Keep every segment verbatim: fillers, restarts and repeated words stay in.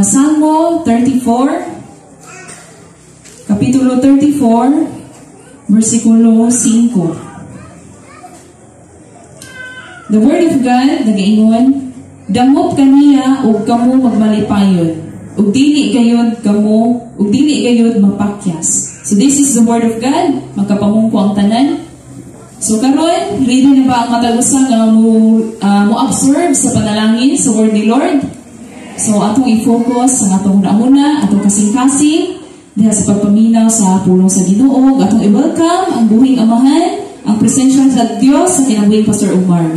Salmo thirty-four, Kapitulo thirty-four, versikulo five. The word of God, nagaingon, damot kaniya ug kamo magmalipayon, ug dili gayud kamo, ug dili gayud mapakyas. So this is the word of God, magkapamungko ang tanan. So karon, ready na ba ang matag-usa nga mo uh, mo observe sa panalangin sa word ni Lord? So atong i-focus sa atong una-una, atong kasing-kasing diha sa pagpaminaw sa pulong sa Ginoo, atong i-welcome ang buhing amahan, ang presensya sa Dios sa kinabuhing Pastor Umar.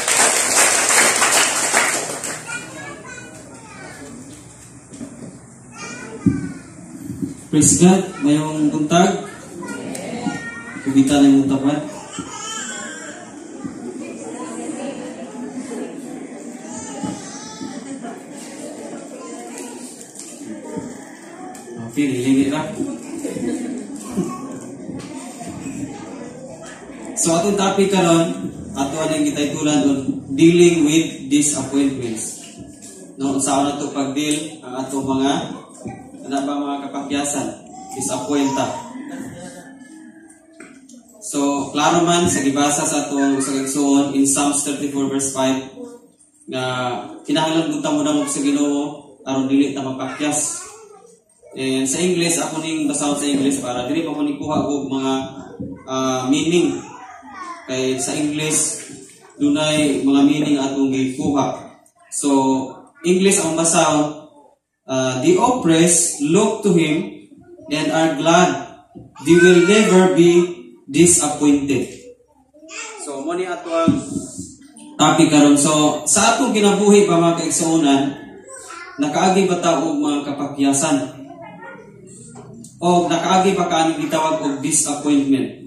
Praise God, mayong buntag. Kubita na yung tapat. Okay, liligit na. So, atong topic karon, ato anong gitaytulan on dealing with disappointments. No, sa una to pag-deal ang ato mga ano ba mga kapakyasan, disappointa. So, klaro man sa gibasa sa atong sa igsoon in Psalms thirty-four verse five na kinahanglan gud ta mo na sa Ginoo aron dili ta mapakyas. And sa English, ako ning basahon sa English para dili pa ko ni kuha og mga uh, meaning. Kay sa English dunay mga meaning atong gikuha. So, English ang basahon, uh, the oppressed look to him and are glad. They will never be disappointed. So, mo ni ato ang topic karon. So, sa atong kinabuhi pa mga kaigsuonan, nakaagi ba ta og mga kapakyasan? O nakaagi pa kaning gitawag og disappointment.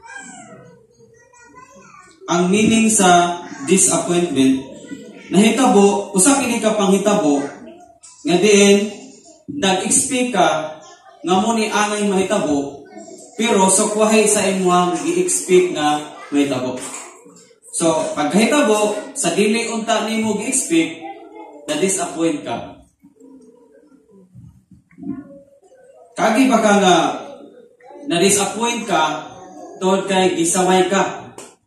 Ang meaning sa disappointment, nahitabo, usa kini ka panghitabo nga diin nag-expect ka nga mo ni angay mahitabo, pero sukwahi sa imong gi-expect nga mahitabo. So, pagkahitabo sa dili unta nimo gi-expect, na disappoint ka. Kagi ba ka nga na-disappoint ka tungod kay gisaway ka?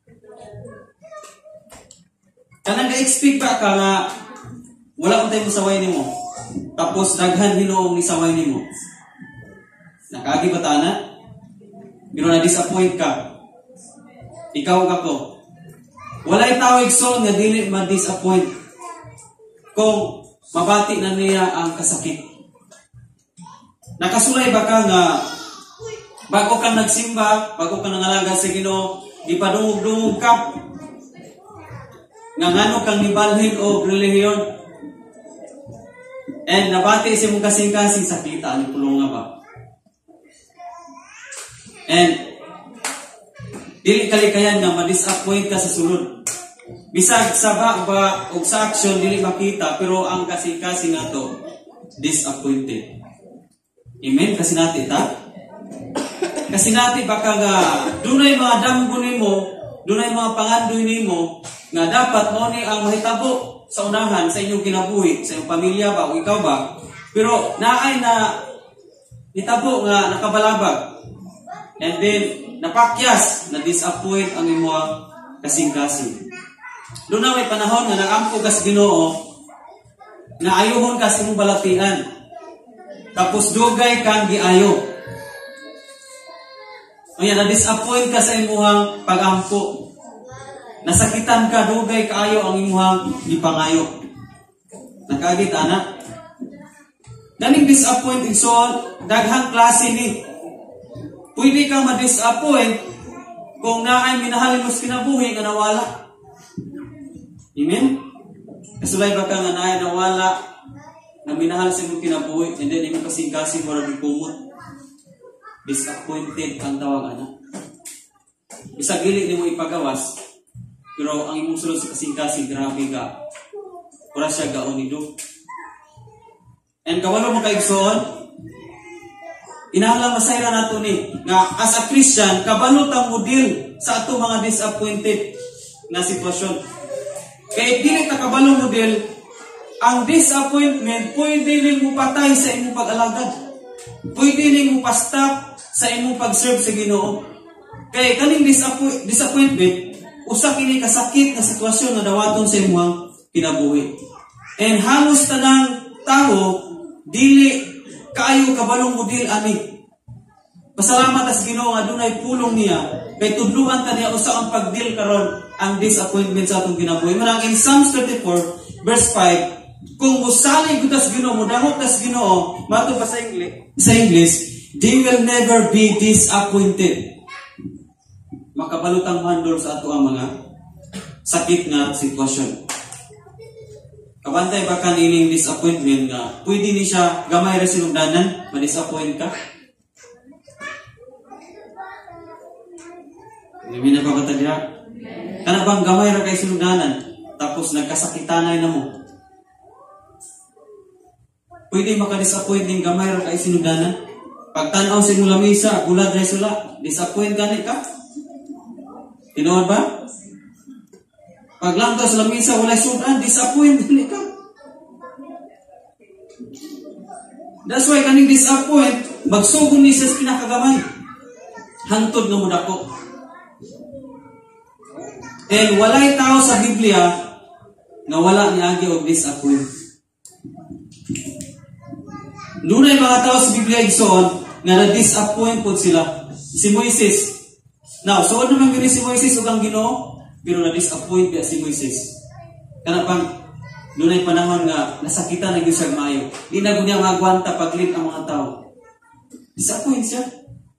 Kanang ga-expect ba ka nga wala ko tayo masaway nimo, tapos daghan Ginoo ni saway nimo? Nakagi ba ta na? Pero na-disappoint ka. Ikaw ug ako. Walay tao igsoon nga dili ma-disappoint kung mabati na niya ang kasakit. Nakasulay ba ka nga bago ka nagsimba, bago ka nangalaga sa Ginoo, ipadungog-dungog ka nga ngano kang nibalhin o relihiyon, and nabati si mong kasing-kasing sakita ang pulong nga ba? And dili kalikayan nga ma-disappoint ka sa sulod. Bisag sa ba ba o sa action dili makita, pero ang kasing-kasing nga to disappointed. Amen? Kasi natin ta? Kasi natin baka nga dunay mga damgo nimo, dunay mga pangandoy nimo nga dapat mo ni ang mahitabo sa unahan sa inyong kinabuhi, sa inyong pamilya ba o ikaw ba, pero naay na hitabo nga nakabalabag, and then napakyas, na disappoint ang imong kasing-kasing. Doon na may panahon nga nagampo ka sa Ginoo nga ayuhon ka sa imong balatian, tapos dugay kang giayo. Kaya na-disappoint ka sa imuhang pag-ampo. Nasakitan ka, dugay kaayo ang imuhang gipangayo. Nakagit, anak? Daning disappoint, so daghang klase ni. Pwede kang ma-disappoint kung naay minahalin mo sa kinabuhi nga nawala. Amen? Kasulay ba ka nga naay nawala na minahal sa imong kinabuhi, and then imong kasing-kasing wala gipumot. Disappointed ang tawag, anak. Bisag dili nimo ipagawas, pero ang imong sulod sa kasing-kasing grabe ka. Ora siya gaonido. And kawalo mo kaigsoon, inahanglan masayra nato ni nga as a Christian kabalo ta mo deal sa ato mga disappointed na sitwasyon. Kay dili ta kabalo mo deal ang disappointment pwede ning mupatay sa imong pag-alagad. Pwede ning mupastop sa imong pag-serve sa Ginoo. Kay kaning disappoint, disappointment usa kini kasakit na sitwasyon na dawaton sa imong kinabuhi. And halos tanang tao dili kaayo kabalong model ani. Pasalamat sa Ginoo nga dunay pulong niya kay tudluan ta niya usa ang pagdeal karon ang disappointment sa atong kinabuhi. Manang in Psalms thirty-four verse five, kung musalig gutas Ginoo, mudahok tas Ginoo, mato pa sa English, sa English, they will never be disappointed. Makabalutang handol sa ato ang mga sakit nga sitwasyon. Kabantay ba kanining disappointment nga pwede ni siya gamay ra sinugdanan, ma-disappoint ka? Hindi na ba batagya? Kana bang gamay ra kay sinugdanan tapos nagkasakitanay na mo? Pwede maka-disappoint ning gamay ra kay sinugdanan? Pagtanaw sa imong lamisa, gulad ra sula, disappoint gani ka? Tinuod ba? Paglantaw sa lamisa walay sudan, disappoint gani ka? That's why kaning disappoint, magsugod ni sa pinakagamay. Hantod nga mudako. And walay tao sa Biblia na wala niagi og disappoint. Dunay mga tao sa Biblia igsoon nga na-disappoint po sila. Si Moises. Now, suod naman gini si Moises ug ang Ginoo, pero na-disappoint biya si Moises. Kana pang dunay panahon nga nasakitan na gyud siya maayo. Di na gud niya magwanta paglit ang mga tao. Disappoint siya.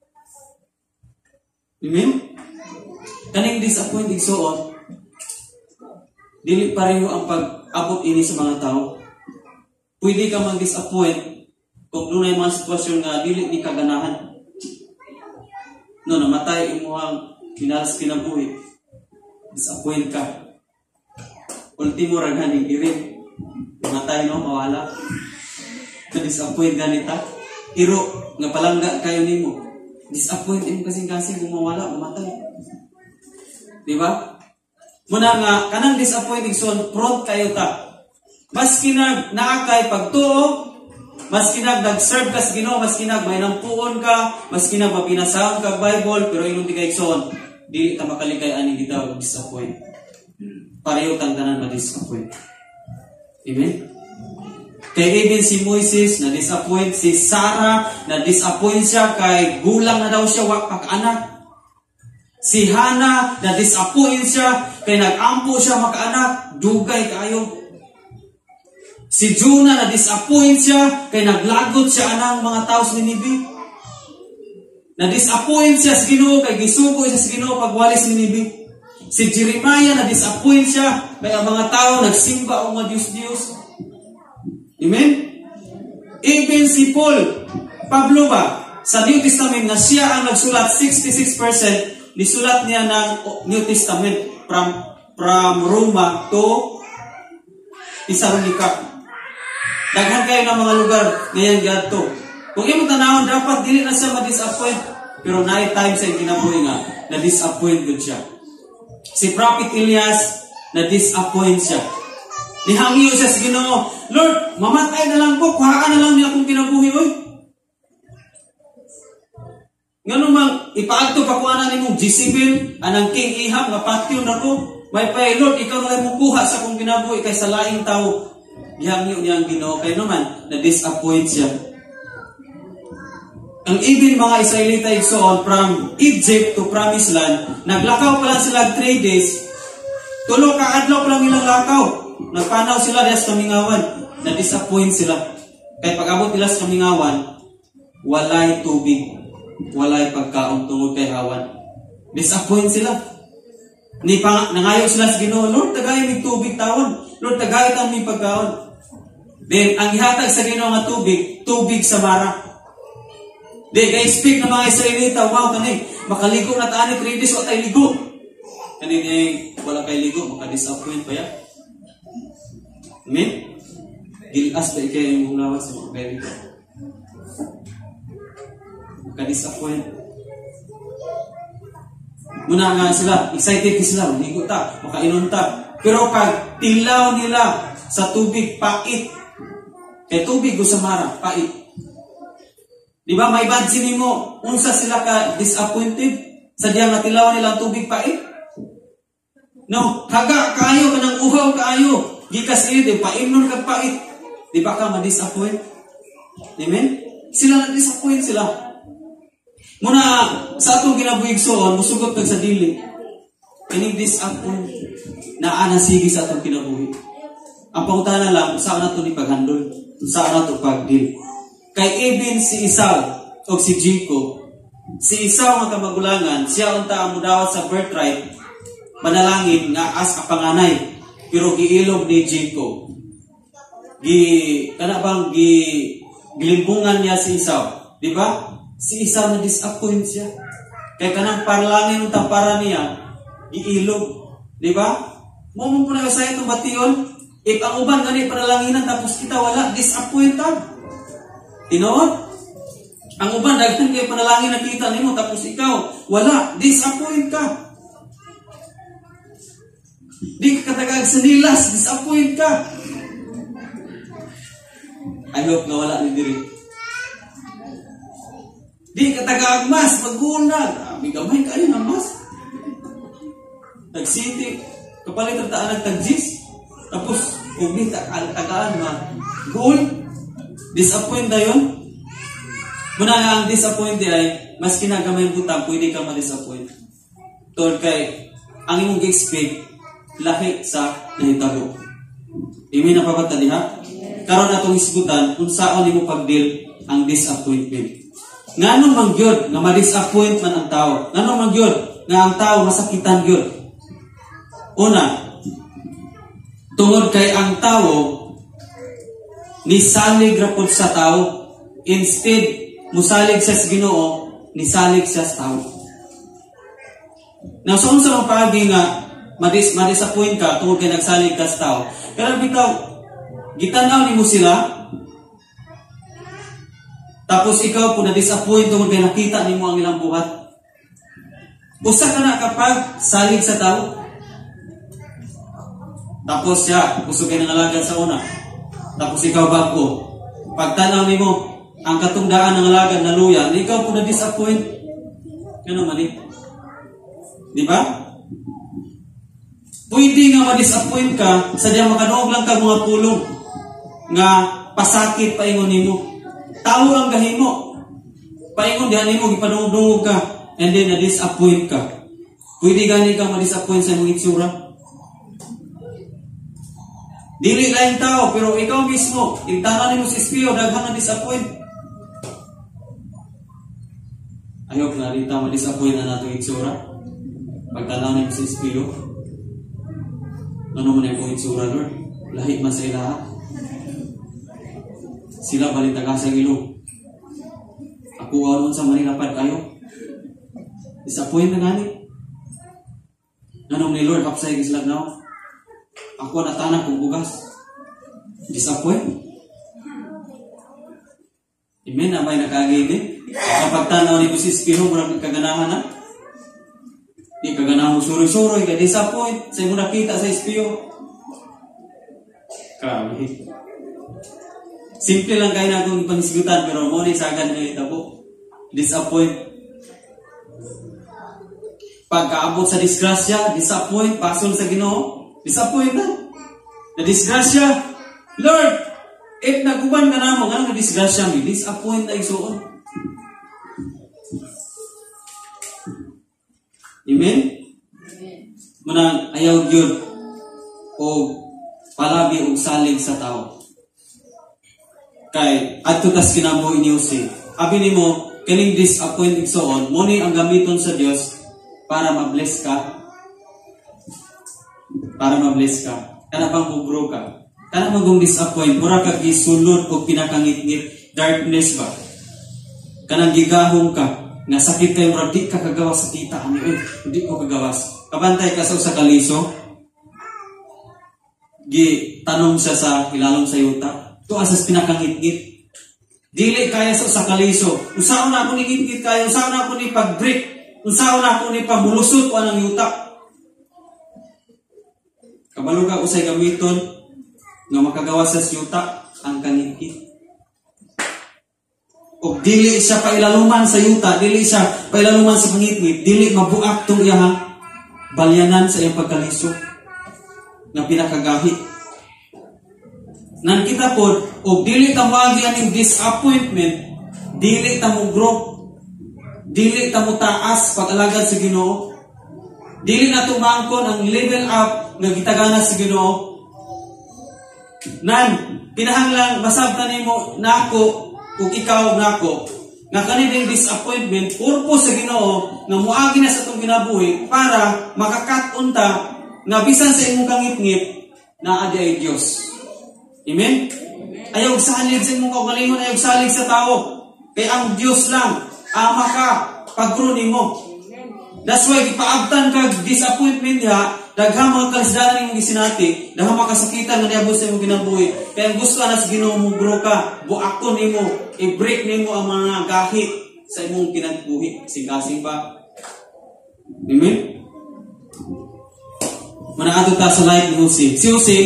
Amen? Kaning disappoint igsoon, dili pareho ang pag-abot ini sa mga tao. Pwede ka mag-disappoint kung dunay mga sitwasyon nga dili ni kaganahan. No, namatay imong pinalas kinabuhi. Disappoint ka. Ultimo ra ganing irin. Namatay no mawala. Disappoint ganita. Iro nga palangga kayo nimo. Disappoint imo kasing-kasing kung mawala, mamatay. Di ba? Muna nga kanang disappointing son front kayo ta. Mas kinag naakay pagtuo, mas kinag nag-serve ka sa Ginoo, mas kinag may nampuon ka, mas kinag mapinasahon ka Bible, pero ilong di kay son, di ta makalikay ani gitaw disappoint. Pareho tang tanan ma-disappoint. Amen. Kay even si Moises na disappoint, si Sarah na disappoint siya kay gulang na daw siya wa pag-anak. Si Hana na disappoint siya kay nag-ampo siya makaanak, dugay kayo. Si Jonah na disappoint siya kay naglagot siya anang mga tao sa Ninibe. Na disappoint siya sa Ginoo kay gisugo siya sa Ginoo pagwali sa Ninibe. Si Jeremiah na disappoint siya kay ang mga tao nagsimba og mga Dios-Dios. Amen. Even si Paul, Pablo ba sa New Testament na siya ang nagsulat sixty-six percent nisulat niya ng New Testament from from Roma to Thessalonica. Daghan kayo ng mga lugar ngayon gadto. Kung imo tanawon dapat dili na siya ma-disappoint, pero naay time sa kinabuhi nga na disappoint gud siya. Si Prophet Elias na disappoint siya. Nihangyo siya sa Ginoo, Lord, mamatay na lang ko, kuhaan na lang niya akong kinabuhi oy. Ngano mang ipaadto pa kuana nimong Jezebel anang King Ahab nga patyon nako. May pay Lord ikaw na lang mukuha sa akong kinabuhi kay sa laing tawo. Gihangyo niya ang Ginoo kay naman na disappoint siya. Ang even mga Israelita igsoon from Egypt to Promised Land, naglakaw pa lang sila three days. Tulo ka adlaw pa lang nilang lakaw. Nagpanaw sila diha sa kamingawan, na disappoint sila. Kay pag-abot nila sa kamingawan, walay tubig. Walay pagkaon tungod kay hawan. Disappoint sila. Ni pa nangayo sila sa Ginoo, Lord, tagay mi tubig tawon. Lord, tagay ta mi pagkaon. Then ang ihatag sa Ginoo nga tubig, tubig sa mara. Then kay speak ng mga Israelita, wow kani, makaligo na ta ani three days wa tay ligo. Kani ni wala kay ligo, maka-disappoint pa ya. Amen. Gilas ba ikay imong lawas sa mga ka-disappoint. Muna nga sila, excited sila, ligo ta, makainom ta. Pero pag tilaw nila sa tubig pait. Kay tubig usamara pait. Di ba may badsi nimo unsa sila ka disappointed sa diyang natilawan nilang tubig pait? No, haga kaayo kanang uhaw kaayo. Gikas ini painon kag pait. Di ba ka ma-disappoint? Amen? Sila na-disappoint sila. Muna sa atong kinabuhigsoon, musugot kag sa dili. Kining disappoint na anasigi sa atong kinabuhi. Ang pangutana lang, saan na ito ni paghandol? Saan na ito pag-deal? Kay even si Esau o si Jacob, si Esau ang kamagulangan, siya unta ang mudawat sa birthright, manalangin nga as kapanganay, pero giilog ni Jacob. Gi, kana bang gi, gilimbungan niya si Esau. Di ba? Si Esau na disappoint siya. Kaya kanang parlangin unta para niya, giilog. Di ba? Mo mo na sa itong bation, if ang uban gani panalanginan tapos kita wala, disappointed. Tinood? Ang uban daghan kay panalangin nakita nimo tapos ikaw wala, disappoint ka. Di ka katagag sa nilas, disappoint ka. I hope na wala ni diri. Di ka tagag mas maguna, abi gamay kayo na mas. Tag-city, kapalit ang taan ng tag-jis. Tapos, kung di tagaan ma, goal, disappoint na yun. Muna nga ang disappoint ay, mas kinagamay butang, pwede ka ma-disappoint. Tol kay, ang imong expect, lahi sa nahitabo. Imi na papatali ha? Karon atong isgutan, kung saan mo pag-deal ang disappointment. Nganong mangyod, nga ma-disappoint man ang tao. Nganong mangyod, nga ang tao masakitan gyud. Una, tungod kay ang tao nisalig rapod sa tao, instead musalig siya sa Ginoo, nisalig siya sa tao. Now, so unsa man paagi nga madis madisappoint ka tungod kay nagsalig ka sa tao. Pero bitaw gitanaw nimo sila, tapos ikaw po na-disappoint tungod kay nakita nimo ang ilang buhat. Usa ka na kapag salig sa tao. Tapos siya, gusto kayo nangalagad sa una. Tapos ikaw bago. Pagtanaw nimo ang katungdaan ng alagad na luya, ikaw po na-disappoint. Ano man eh? Di ba? Pwede nga ma-disappoint ka, sadya makanuog lang ka mga pulong nga pasakit paingon nimo. Tao ang gahimo. Paingon dihan nimo, gipanungog-nungog ka, and then na-disappoint ka. Pwede gani kang ma-disappoint sa mga itsura. Dili lain tao, pero ikaw mismo, intanan mo si Espio, daghang na-disappoint. Ayok na rin tao ma-disappoint na nato itsura. Pagtanaw mo si Espio, ano mo na yung itsura, Lord? Lahi man sa ilaha. Sila balik tagasang ilong. Ako alon sa manilapad kayo. Disappoint na gani. Nanong ni Lord, kapsay gislag na ako natanak kong bugas. Disappoint. Amen na may nakagay din. Kapag tanaw ni si Espino, murang kaganahan na. Di kaganahan mo suroy-suroy, kaya disappoint. Sa'yo mo nakita sa Espino. Grabe. Simple lang kayo na akong panisigutan, pero mo ni sagad na itabo. Disappoint. Pagkaabot sa disgrasya, disappoint. Pasol sa Ginoo, disappoint na. Na-disgrasya, Lord, if naguban ka na mo, nga na-disgrasya mo, disappoint na igsoon. Amen? Munang ayaw yun o palabi o salig sa tao. Kay, adto tas kinamo iniusi. Abi ni mo, kining disappoint igsoon, muni ang gamiton sa Dios para ma-bless ka. Para ma-bless ka. Kana bang bugro ka. Kana bang disappoint. Mura ka gisulod o pinakangit-ngit. Darkness ba? Kanang gigahong ka. Nga sakit kayo, mura di ka kagawas sa kita. Ano yun? Hindi ko kagawas. Kabantay ka sa kaliso. Gi, tanong siya sa ilalong sa yuta. Ito asas pinakangit-ngit. Dili kaya sa kaliso. Usaon na ako ni ngit-ngit kayo. Usaon na ako ni pag-break. Usaon na ako ni pagmulusot ko anang yuta. Kabalo ka usay gamiton nga makagawa sa siyuta ang kanipkit. O dili siya pailaluman sa yuta, dili siya pailaluman sa pangitngit, dili mabuak tong iyang balyanan sa iyang pagkalisod nga pinakagahi. Nan kita pod, o dili ta moagi aning disappointment, dili ta mo grow, dili ta mo taas pag-alagad sa Ginoo, dili na tumangkon ang level up nga gitagana sa Ginoo. Nan pinahanglang masabtan nimo nako ug ikaw nako nga kaning disappointment purpose sa Ginoo nga moagi na sa atong ginabuhi para makakat-on ta nga bisan sa imong kangitngit na adi ay Dios. Amen? Ayaw salig sa imong kaugalingon, ayaw salig sa tao. Kay ang Dios lang ang maka pag-grow nimo. That's why ipaabtan kag disappointment ha, daghang mga kalisdanan imong gisinati, daghang makasakitan nga niabot sa imong ginabuhi. Kaya gusto na sa Ginoo mo grow ka, buakon nimo, i-break nimo ang mga gahit sa imong kinabuhi. Kasing-kasing pa. Amen? Manaadto ta sa life ni Jose. Si Jose,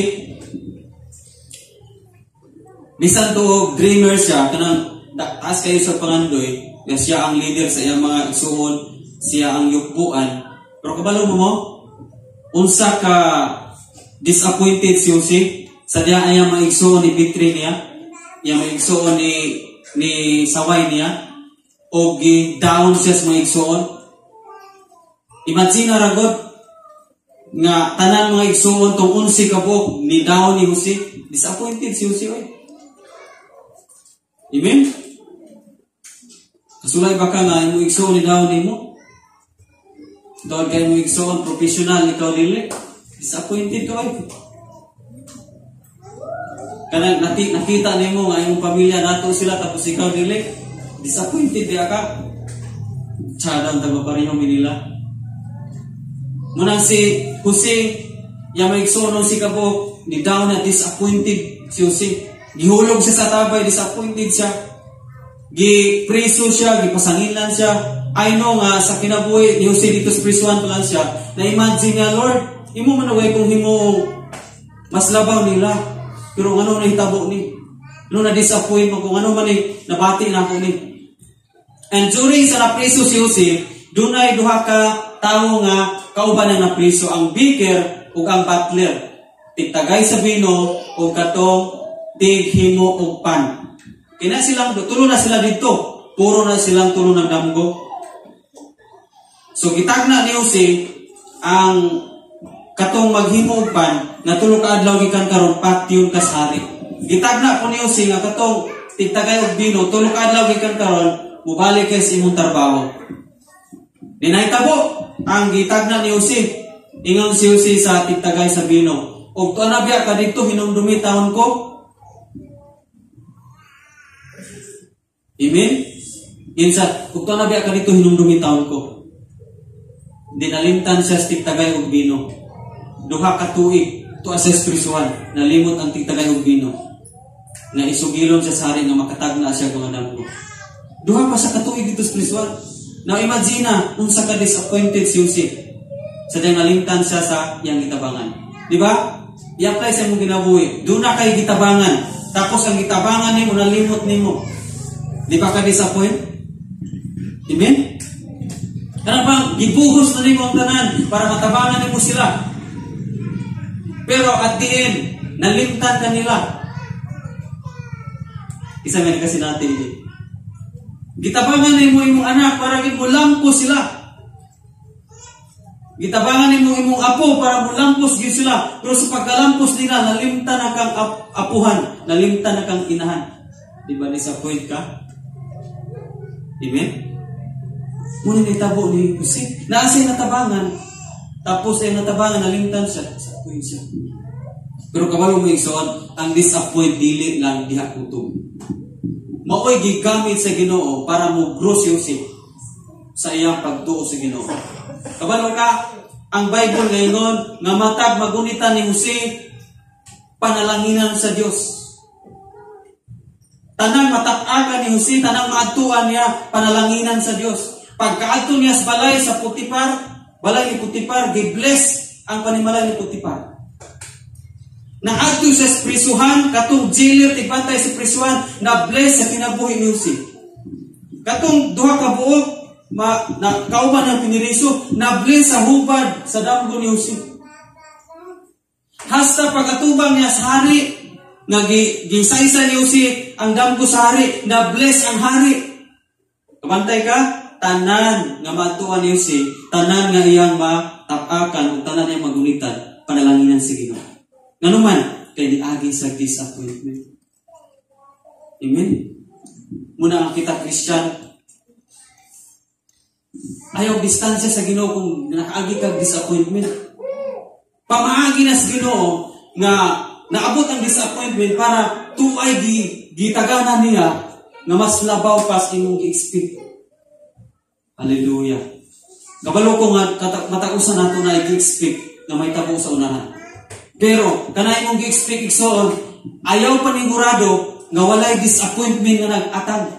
bisan to dreamer siya, kanang taas kayo sa pangandoy, na siya ang leader sa iyang mga igsuon, siya ang yukbuan. Pero kabalo mo mo, unsa ka disappointed si Jose sa diya ay mga igsuon ni Petri niya, yung mga igsuon ni ni Saway niya, o gi-down siya sa mga igsuon. Imagine na ragod, nga tanan mga igsuon tong unsi kabuk ni down ni Jose, disappointed si Jose oy. Amen? Kasulay ba ka nga imong igsuon ni down nimo? Dahil kayo imong igsuon professional ikaw dili, disappointed ka oy. Kanang nati nakita nimo nga imong pamilya nato sila tapos ikaw dili, disappointed dia ka. Chadang ta mapareho nila. Munang si Jose, yung may igsoon si kabuk, ni down na disappointed si Jose. Gihulog siya sa tabay, disappointed siya. Gipreso siya, gipasangilan siya. I know nga, sa kinabuhi ni Jose dito sa prisuan pa lang siya, na-imagine nga, Lord, imo manaway kung himo mas labaw nila. Pero ano na hitabo ni? Ano na disappoint mo kung ano man ni nabati na ako ni? And during sa napreso si Jose, dunay duha ka tao nga kauban ang napriso, ang baker ug ang butler. Tigtagay sa bino ug katong tighimo og pan. Kina silang tulo na sila dito. Puro na silang tulo ng damgo. So gitagna ni Jose ang katong maghimo og pan nga tulo ka adlaw gikan karon patyon kasari. Gitagna po ni Jose nga katong tigtagay og bino tulo ka adlaw gikan karon mubalik kay sa imong trabaho. Dinahitabo ang gitagna ni Jose, ingon si Jose sa tigtagay sa bino, og tuwa na biya ka dito hinumdumi taon ko. Amen? Insa, og tuwa na biya ka dito hinumdumi taon ko. Dinalimtan siya sa tigtagay og bino. Duha ka tuig, tuwa sa espiritual, nalimot ang tigtagay og bino. Na isugilon siya sa hari nga makatagna siya kung anam ko. Duha pa sa katuig dito spiritual. Now imagine na, unsa ka disappointed si Jose. Sa diyang nalimtan siya sa iyang gitabangan. Di ba? I-apply sa imong ginabuhi. Doon na kay gitabangan. Tapos ang gitabangan nimo nalimot nimo. Di ba ka disappoint? Amen? Kana bang gibuhos na nimo ang tanan para matabangan nimo sila. Pero at the end, nalimtan ka nila. Isa nga kasi natin din. Gitabangan nimo imong anak para gid mo lampos sila. Gitabangan nimo imong apo para mo lampos gyud sila. Pero sa pagkalampos nila nalimtan na kang ap apuhan, nalimtan na kang inahan. Di ba disappoint ka? Amen. Muna ni tabo ni Jose. Naasay natabangan. Tapos ay natabangan nalimtan siya. Disappoint siya. Pero kabalo mo igsoon, ang disappoint dili lang diha kutob. Maoy gigamit sa Ginoo para mo grow si Jose sa iyang pagtuo sa Ginoo. Kabalo ka, ang Bible ngayon nga matag magunitan ni Jose panalanginan sa Dios. Tanang matag-aga ni Jose, tanang maadtuan niya panalanginan sa Dios. Pagkaadto niya sa balay sa Putipar, balay ni Putipar, gi-bless ang panimalay ni Putipar. Naadto sa prisuhan, katong jailer tigbantay sa prisuhan, na bless sa kinabuhi ni Jose. Katong duha ka buok, ma, na kauban ng piniriso, na bless sa hubad sa damgo ni Jose. Hasta pagkatubang niya sa hari, nga gisaysa ni Jose ang damgo sa hari, na bless ang hari. Kabantay ka, tanan nga matuan ni Jose, tanan nga iyang matapakan, o tanan iyang magulitan, panalanginan si Ginoo. Nga naman, kay diagi sa disappointment. Amen? Muna ang kita Christian, ayaw distansya sa Ginoo kung nakaagi kag disappointment. Pamaagi na sa Ginoo nga naabot ang disappointment para tuay gi gitaganan niya nga mas labaw pa sa imong gi-expect. Hallelujah. Kabalo ko nga matausan nato na i-expect nga may tabo sa unahan. Pero, kanay mong gi-expect igsoon, ayaw panigurado nga walay disappointment nga nag-atag.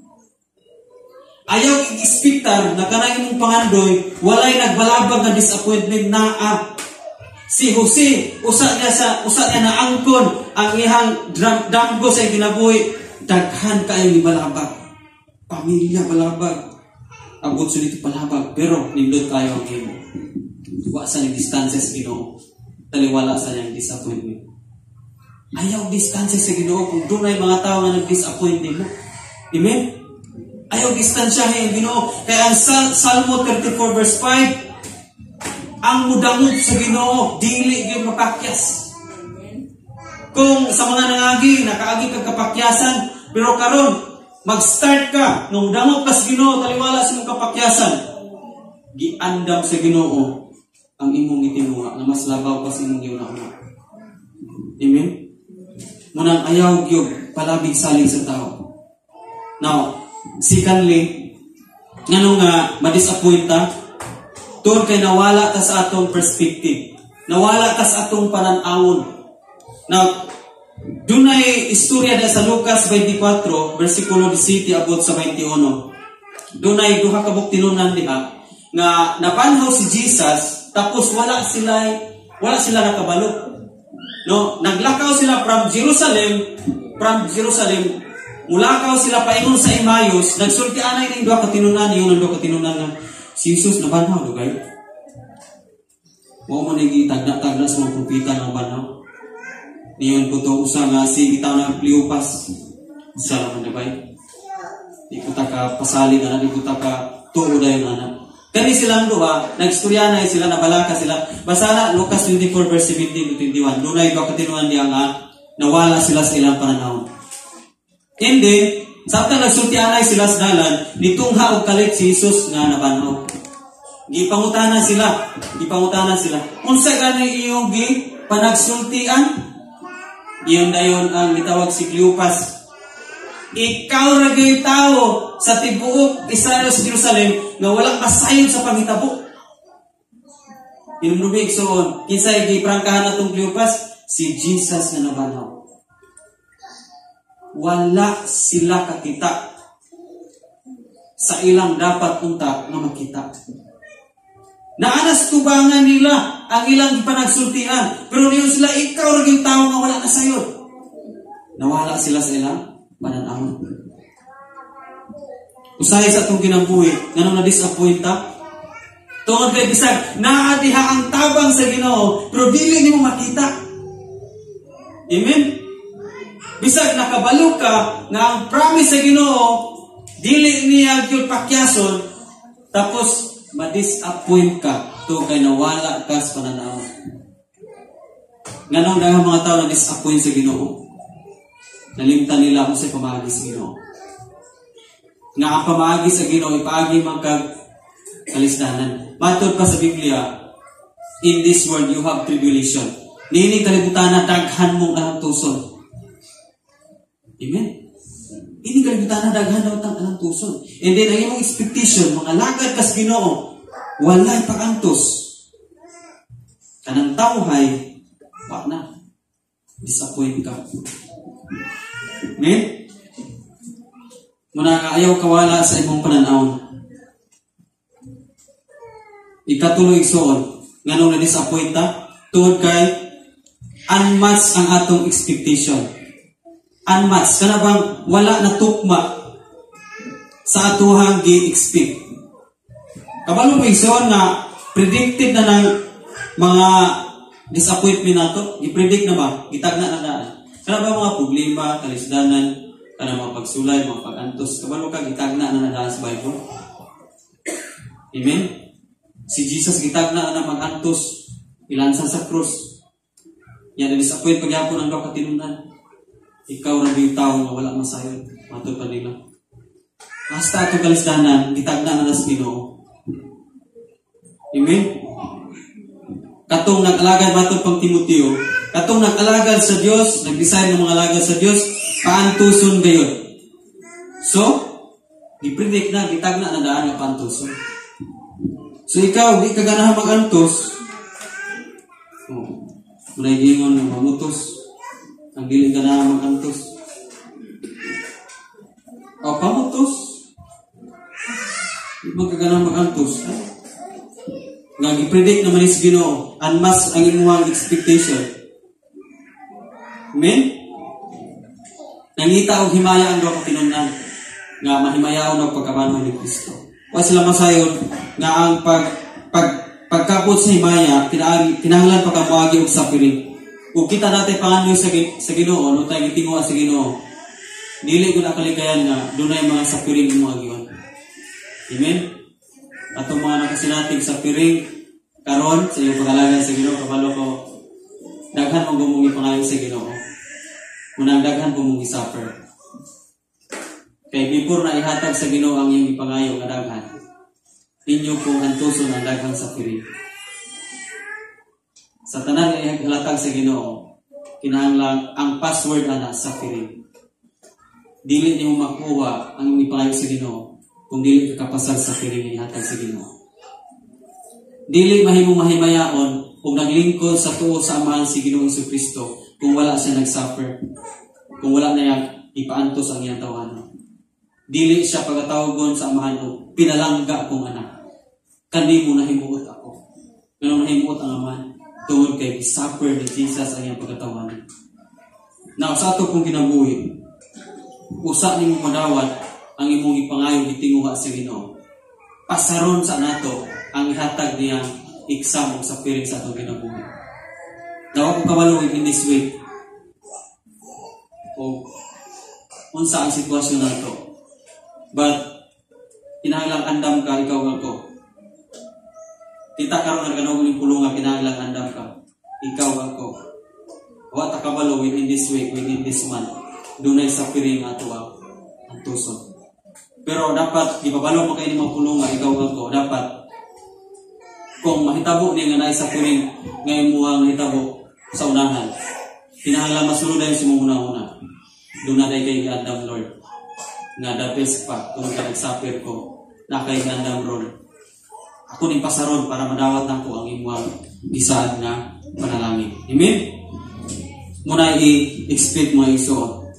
Ayaw i-expectar na kanay mong pangandoy, walay nagbalabag nga disappointment na ah. Si Jose, usa niya sa usa niya na angkon ang ihang damgo sa ginabuhi, daghan kayo ni balabag. Pamilya balabag. Abot sulit palabag, pero nindot kayo ang imo. Wa sa ni distansya sa Ginoo. Taliwala sa niyang disappointment. Ayaw distansya sa Ginoo kung doon ay mga tao na nag-disappoint mo. Amen? Ayaw distansyahin ang Ginoo. Kaya ang Salmo thirty-four verse five, ang mudamot sa Ginoo, dili gyud mapakyas. Kung sa mga nangagi, nakaagi kag kapakyasan, pero karon mag-start ka, nung damot ka sa Ginoo, taliwala sa mong kapakyasan, giandam sa Ginoo ang imong gitinuha na mas labaw pa sa imong giuna-una. Amen? Munang ayaw gyud palabig saling sa tao. Now, secondly, ngano nga ma-disappoint ta? Tungod kay nawala ta sa atong perspective. Nawala ta sa atong pananawon. Now, dunay istorya da sa Lucas twenty-four, versikulo seventeen abot sa twenty-one. Dunay duha ka buktinunan diha nga napanhaw si Jesus. Tapos wala sila wala sila nakabalo. No, naglakaw sila from Jerusalem, from Jerusalem. Mulakaw sila paingon sa Emmaus, nagsulti anay ning duha ka tinunan, yung duha ka tinunan nga si Jesus nabanhaw do kay. Mo man igi tagna-tagna sa mga propeta nga banhaw. Niyon ko to usa nga si bitaw na Cleopas. Sa man dabay. Di ko ta ka pasalig ana, di ko ta ka tuod dayon ana. Kani silang duha, nagstorya na sila, nabalaka sila. Basa na Lucas twenty-four verse seventeen to twenty-one. Dunay ka katinuan diya nga nawala sila sa ilang pananaw. And then, sabta nagsultianay sila sa dalan, nitungha og kalit si Jesus nga nabanhaw. Gipangutana sila, gipangutana sila. Unsa gani iyong gi panagsultian? Iyon dayon ang gitawag si Cleopas. Ikaw ra gyud tawo sa tibuok Israel sa Jerusalem nga walang masayon sa panghitabo. Inumnubig soon, kinsay giprangkahan atong Cleopas? Si Jesus nga nabanhaw. Wala sila kakita sa ilang dapat unta nga makita. Naanas tubangan nila ang ilang panagsultian, pero niyon sila ikaw ra gyud tawo nga wala na sayon. Nawala sila sa ilang pananaw. Usahay sa itong ginambuhi, nganong na-disappoint ta? Tungod kay bisag, naadiha ang tabang sa Ginoo, pero dili nimo makita. Amen? Bisag nakabalo ka nga ang promise sa Ginoo, dili niya gyud pakyason, tapos ma-disappoint ka to kay nawala ka sa pananaw. Nganong daghang mga tao na-disappoint sa Ginoo? Nalimtan nila kung sa pamagi sa Ginoo. Nga ang pamagi sa Ginoo, ipaagi magkag kalisdanan. Matod pa sa Biblia, in this world you have tribulation. Nining kalibutan na daghan mong alang tuson. Amen? Ini kalibutan na daghan daw tang alang tuson. And then, ang iyong expectation, mga lagad kas Ginoo, walay pakantos. Kanang tawhay, wak na. Disappoint ka. Amen? Muna ayaw kawala sa imong pananaw. Ikatuloy igsoon, nganong na-disappoint ta? Tungod kay unmatched ang atong expectation. Unmatched. Kana bang wala na tukma sa atuhang gi-expect. Kabalo mo igsoon nga predicted na ng mga disappointment nato, i-predict na ba? Gitagna na na. Kana ba mga problema, kalisdanan, kana mga pagsulay, mga pag-antos, kabalo ka gitagna na na sa Bible? Amen? Si Jesus gitagna na mag-antos, ilansan sa cross. Yan, na-disappoint pagyapon ang daw katinunan. Ikaw na bitaw na wala masayod. Matod pa nila. Basta ito kalisdanan, gitagna na na sa Ginoo. Amen? Katong nag-alagad matod pang Timoteo, katong nag-alagad sa Dios, nag-design ng mga alagad sa Dios, paantuson gayon. So, i-predict na, gitagna na daan ng paantuson. So, ikaw, di ka ganahan mag-antos, oh, muna gingon ng mamutos, ang dili ganahan mag-antos. O, pamutos, di ba ka ganahan mag-antos? Ay, nga gi-predict naman is Ginoo, unmask ang imuhang expectation. Amen? Nangita og himaya ang daw katinunan nga mahimayaon og pagkabanhaw ni Kristo. Wa sila masayon nga ang pag pag pagkapot sa himaya kinahanglan pa ka moagi og suffering. Ug kita natin pangandoy sa sa Ginoo, no tay gitinguha sa Ginoo. Dili gud kalikayan nga dunay mga suffering mo agiwan. Amen? Atong mga nakasinatig sa piring karon sa iyong pag-alagad sa Ginoo, kabalo ko daghan mo gumungi pangayo sa Ginoo. Munang daghan po mong isuffer. Kay before na ihatag sa Ginoo ang iyong ipangayo nga daghan, inyo pong antuson ang daghang suffering. Sa tanan nga ihatag sa Ginoo, kinahanglan ang password ana suffering. Dili niyo makuha ang iyong ipangayo sa Ginoo kung dili ka kapasal sa piring ihatag sa Ginoo. Dili mahimong mahimayaon kung naglingkod sa tuo sa amahan si Ginoong Jesucristo kung wala siya nagsuffer, kung wala na yang ipaantos ang iyang tawanan. Dili siya pagkatawgon sa amahan o pinalangga kong anak. Kani mo nahimuot ako. Ganun nahimuot ang amahan tungod kay suffer ni Jesus ang iyang pagkatawanan. Now, sa ato pong kinabuhi, usa ni mo madawat ang imong ipangayo gitinguha sa Ginoo. Pasaron sa nato ang ihatag niyang exam sa piring sa atong kinabuhi. Dawa ko kabalo in this way. O unsa ang sitwasyon nato. But kinahanglan andam ka ikaw ako. Kita karon nga kanang uling pulong nga kinahanglan andam ka. Ikaw ako. Wa ta kabalo in this week, within this month. Dunay sa piring ato ang tuson. Pero dapat gibabalo mo kay ni mapulong nga ikaw ako, dapat kung mahitabo ni nga naay sa piring nga imuhang hitabo sa unahan, kinahanglan masulod ayon sa imong una-una. Doon na kay Adam Lord nga the best pa kung nag-suffer ko na kay Adam Lord. Ako ning pasaron para madawat nako ang imuhang gisaad nga panalangin. Amen. Muna i-expect mo iso.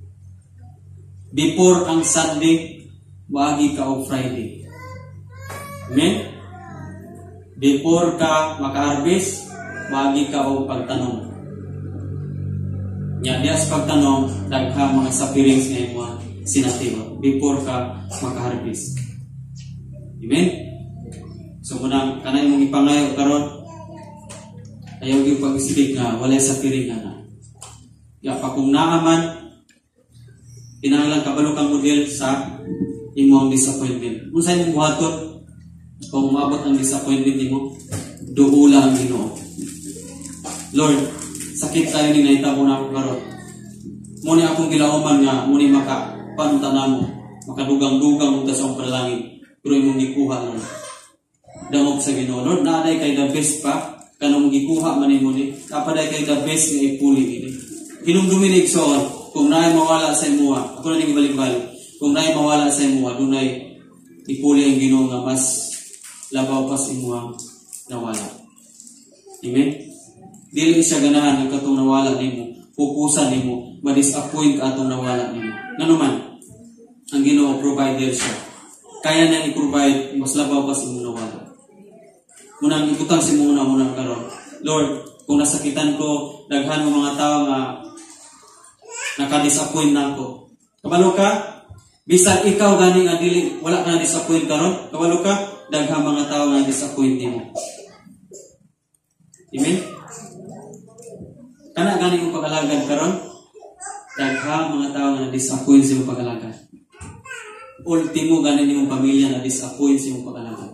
Before ang Sunday, wagi ka o Friday. Amen? Before ka maka-harvest, wagi ka o pagtanong. Nya, dias pagtanong, dagha mga sapirings nga mo sinatiwa. Before ka maka-harvest. Amen? So, muna, kanay mong ipangayo karon, ayaw yung pag-speak nga, wala sapiring nga na. Ya, pa kung naaman, kinahanglan kabalo kang model sa imong disappointment. Kung saan mong buhaton, kung umabot ang disappointment nimo, duula ang Ginoo. Lord, sakit tayo ni nahitabo na ako karon. Muni akong gilauman nga, muni maka panuta namo, makadugang-dugang unta sa akong panalangin, pero imong gikuha Lord. Damog sa Ginoo. Lord, naaday kay the best pa, kanong gikuha man imo ni, kapaday kay the best nga ipuli ini. Hinumdumin igsoon, kung naay mawala sa imuha, ako na ning balik-balik. Kung naay mawala sa imuha, dunay ipuli ang Ginoo nga mas labaw pa sa imuha nawala. Amen? Dili siya ganahan ng katong nawala nimo, pupusan nimo, ma-disappoint ka atong nawala nimo. Ngano man, ang Ginoo provider siya. Kaya na i-provide mas labaw pa sa imuha nawala. Munang ibutang si muna muna karon. Lord, Kung nasakitan ko, daghan mo mga tao nga naka-disappoint na ako. Kabalo ka? Bisan ikaw gani nga dili wala ka na disappoint karon. Kabalo ka? Daghang mga tao nga disappoint nimo. Amen. Kana gani mo pag-alagad karon? Daghang mga tao nga disappoint sa imong pag-alagad. Ultimo gani nimong pamilya na disappoint sa imong pag-alagad.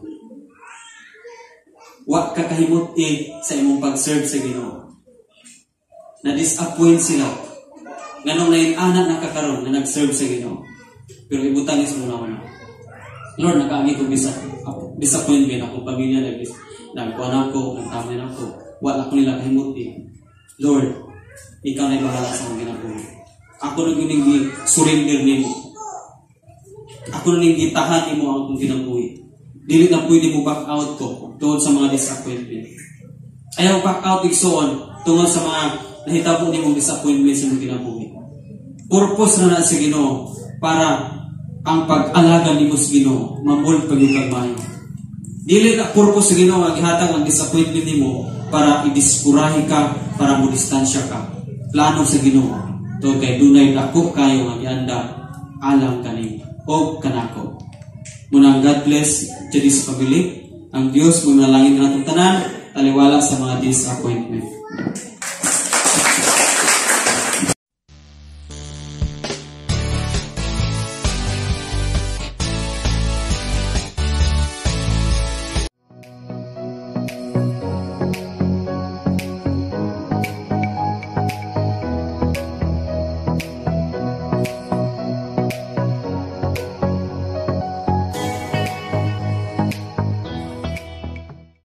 Wa ka kahimuti sa imong pag-serve sa Ginoo. Na disappoint sila. Nganong na yung anak na kakaroon na nag-serve sa Ginoo. Pero ibutan is muna na. Lord, nakaagi ko bisa, disappointment akong pamilya na nagkuhan ako, nagtamay na ako. Wala ko nila kahimuti. Lord, ikaw na bahala sa mga ginagawa. Ako na yung surrender nimo. Ako na yung gitahan mo ang akong ginagawa. Dili na pwede mo back out ko tungkol sa mga disappointment. Ayaw back out igsoon tungkol sa mga nahitabo ni mong disappointment sa mga ginagawa. Purpose na na sa Ginoo para ang pag-alaga ni mo sa Ginoo mamold pag yung kagmayo. Dili na purpose sa Ginoo ang ihatag ang disappointment ni mo para i-diskurahe ka, para mo distansya ka. Plano sa Ginoo to kay dunay dako kayo nga gianda alam kani o kanako. Muna God bless diri sa pamilya. Ang Dios mo nalangin natong tanan taliwala sa mga disappointment.